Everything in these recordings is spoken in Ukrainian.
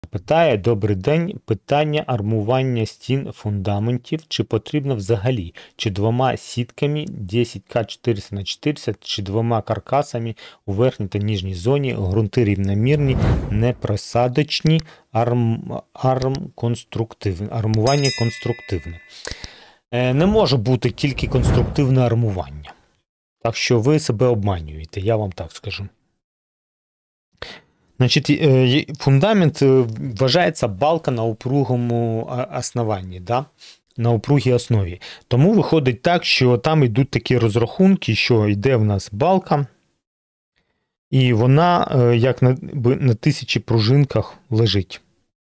Питає: добрий день, питання армування стін фундаментів, чи потрібно взагалі, чи двома сітками 10К 400 на 400, чи двома каркасами у верхній та нижній зоні, ґрунти рівномірні, непросадочні, армування конструктивне. Не може бути тільки конструктивне армування. Так що ви себе обманюєте, я вам так скажу. Значить, фундамент вважається балка на упругому основанні, да? На упругій основі. Тому виходить так, що там йдуть такі розрахунки, що йде в нас балка, і вона як на 1000 пружинках лежить.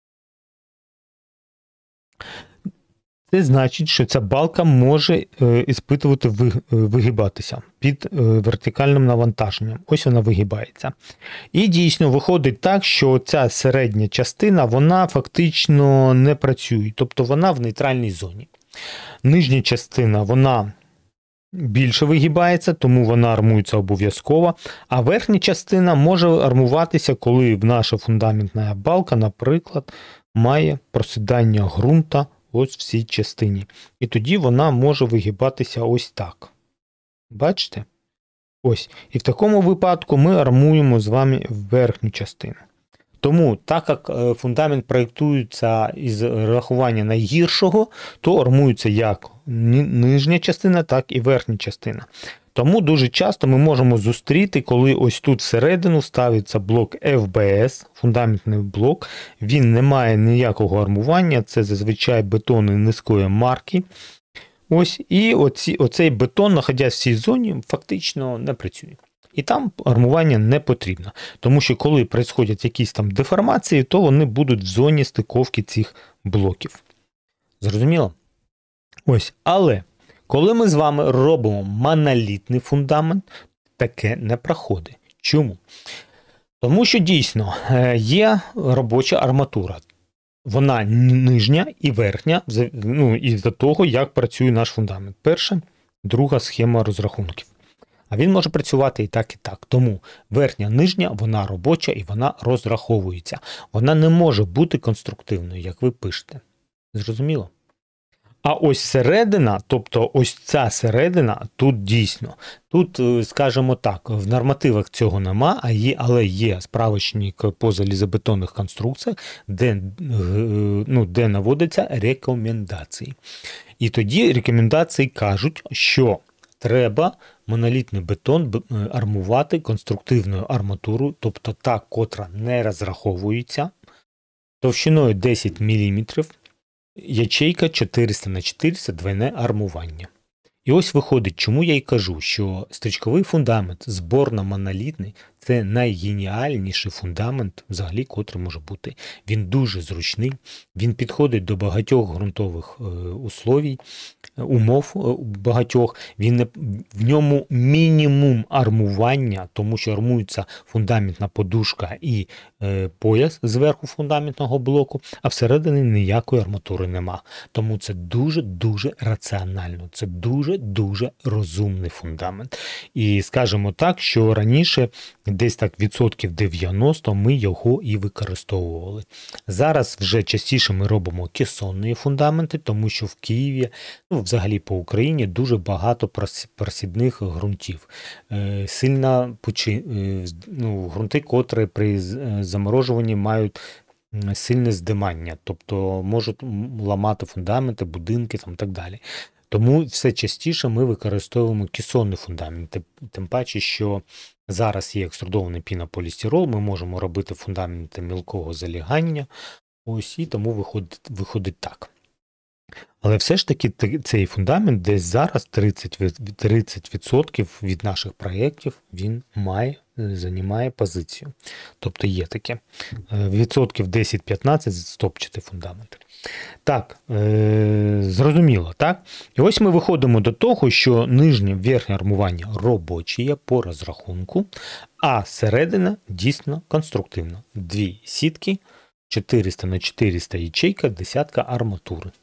Це значить, що ця балка може іспитувати вигибатися під вертикальним навантаженням. Ось вона вигибається. І дійсно виходить так, що ця середня частина, вона фактично не працює. Тобто вона в нейтральній зоні. Нижня частина, вона більше вигибається, тому вона армується обов'язково. А верхня частина може армуватися, коли наша фундаментна балка, наприклад, має просідання ґрунта ось в цій частині. І тоді вона може вигибатися ось так. Бачите? Ось. І в такому випадку ми армуємо з вами верхню частину. Тому, так як фундамент проєктується із рахування найгіршого, то армується як нижня частина, так і верхня частина. Тому дуже часто ми можемо зустріти, коли ось тут всередину ставиться блок ФБС, фундаментний блок, він не має ніякого армування, це зазвичай бетони низької марки. Ось, і оцей бетон, знаходясь в цій зоні, фактично не працює. І там армування не потрібно. Тому що коли відбуваються якісь там деформації, то вони будуть в зоні стиковки цих блоків. Зрозуміло? Ось, але коли ми з вами робимо монолітний фундамент, таке не проходить. Чому? Тому що дійсно є робоча арматура. Вона нижня і верхня, із-за того, як працює наш фундамент. Перша, друга схема розрахунків. А він може працювати і так, і так. Тому верхня, нижня, вона робоча і вона розраховується. Вона не може бути конструктивною, як ви пишете. Зрозуміло? А ось середина, тобто ось ця середина, тут дійсно. Тут, скажімо так, в нормативах цього нема, але є справочник по залізобетонних конструкціях, де наводяться рекомендації. І тоді рекомендації кажуть, що треба монолітний бетон армувати конструктивною арматурою, тобто та, котра не розраховується, товщиною 10 мм, ячейка 400 на 400, двойне армування. І ось виходить, чому я й кажу, що стрічковий фундамент зборно-монолітний – це найгеніальніший фундамент взагалі, котрий може бути. Він дуже зручний, він підходить до багатьох ґрунтових умов багатьох, в ньому мінімум армування, тому що армується фундаментна подушка і пояс зверху фундаментного блоку, а всередині ніякої арматури нема. Тому це дуже-дуже раціонально, це дуже-дуже розумний фундамент. І скажемо так, що раніше десь так 90% ми його і використовували. Зараз вже частіше ми робимо кесонні фундаменти, тому що в Києві, взагалі по Україні дуже багато просідних ґрунтів. Сильно ґрунти, котрі при заморожуванні мають сильне здимання, тобто можуть ламати фундаменти, будинки і так далі. Тому все частіше ми використовуємо кесонні фундаменти. Тим паче, що зараз є екструдований пінополістирол, ми можемо робити фундаменти мілкого залягання, ось, і тому виходить так. Але все ж таки цей фундамент десь зараз 30% від наших проєктів він займає позицію. Тобто є таке. Відсотків 10-15 стопчаті фундаменти. Так, зрозуміло, так? І ось ми виходимо до того, що нижнє верхнє армування робоче по розрахунку, а середина дійсно конструктивна. Дві сітки, 400 на 400 ячейка, десятка арматури.